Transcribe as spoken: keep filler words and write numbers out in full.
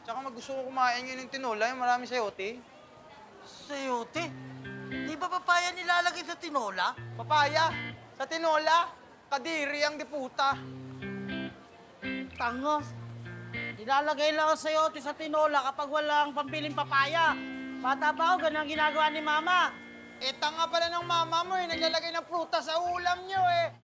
Tsaka mag gusto ko kumain ngayon ng tinola, yung maraming sayote. Sayote? Di ba papaya nilalagay sa tinola? Papaya, sa tinola, kadiri ang diputa. Tangos. Nilalagay lang ang sayote sa tinola kapag walang pampiling papaya. Bata pa ako, ganun ang ginagawa ni Mama. Eh, tanga pala ng mama mo eh, naglalagay ng prutas sa ulam nyo eh.